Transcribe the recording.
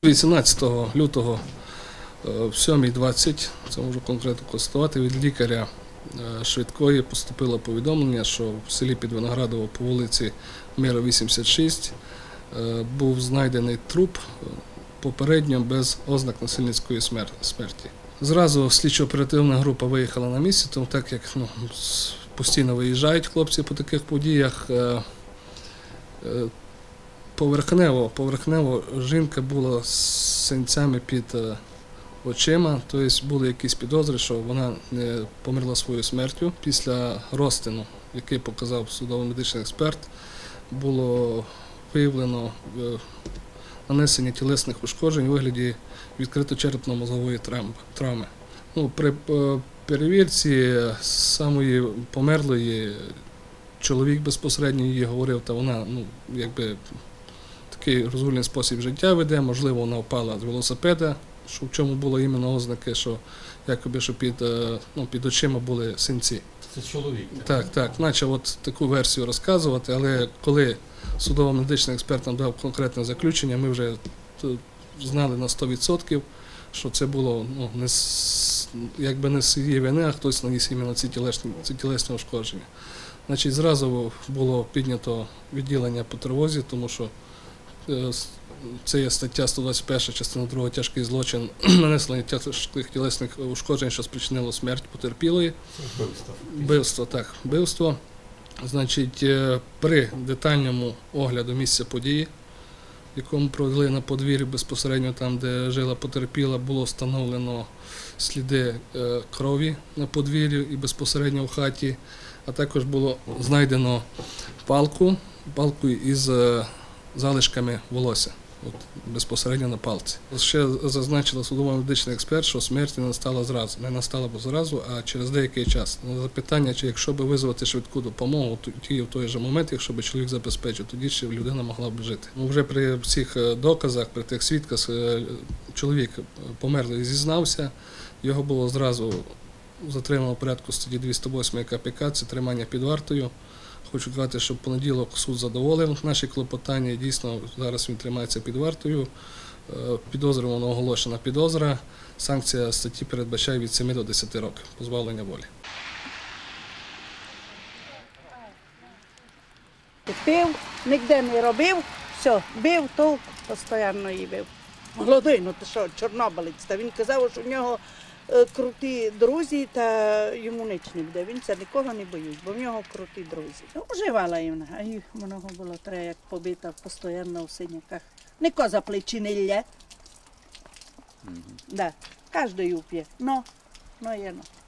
18 лютого в 7:20, це можу конкретно констатувати, від лікаря швидкої поступило повідомлення, що в селі Підвиноградово по вулиці Мира, 86 був знайдений труп попередньо без ознак насильницької смерті. Зразу слідчо-оперативна група виїхала на місце, тому так як постійно виїжджають хлопці по таких подіях. Поверхнево жінка була з синцями під очима, тобто були якісь підозри, що вона не померла своєю смертю. Після розтину, який показав судово-медичний експерт, було виявлено нанесення тілесних ушкоджень у вигляді відкрито-черепно-мозгової травми. При перевірці самої померлої чоловік безпосередньо їй говорив, та вона такий розгульний спосіб життя веде, можливо, вона впала з велосипеда, що в чому було іменно ознаки, що якоби що під очима були синці. Це чоловік? Так, почав таку версію розказувати, але коли судово-медичний експерт нам дав конкретне заключення, ми вже знали на 100%, що це було не з її вини, а хтось наніс іменно ці тілесні ушкодження. Зразу було піднято відділення по тривозі, тому що це є стаття 121, частина 2, тяжкий злочин, нанесення тяжких тілесних ушкоджень, що спричинило смерть потерпілої. Вбивство. При детальному огляду місця події, якому провели на подвір'ї безпосередньо там, де жила потерпіла, було встановлено сліди крові на подвір'ї і безпосередньо в хаті, а також було знайдено палку із залишками волосся, безпосередньо на палці. Ще зазначила судово-медичний експерт, що смерть не настала зразу, а через деякий час. На запитання, чи якщо б визвати швидку допомогу, в той же момент, якщо б чоловік забезпечив, тоді ще людина могла б жити. Вже при всіх доказах, при тих свідках, чоловік померлий зізнався, його було зразу затримано в порядку статті 208 КПК, це тримання під вартою. Хочу сказати, що в понеділок суд задоволив наші клопотання, і дійсно зараз він тримається під вартою. Підозрюваного оголошена підозра. Санкція статті передбачає від 7 до 10 років позбавлення волі. Пив, ніде не робив, все, бив, толк, постійно її бив. Молодий, ти що, чорнобилець, та він казав, що в нього круті друзі, та йому ніч не буде. Він це нікого не боїть, бо в нього круті друзі. Уживала їм, а їх много було треба, як побита, постійно в синяках. Ніко за плечі не лє. Да, кожен уп'є, но є.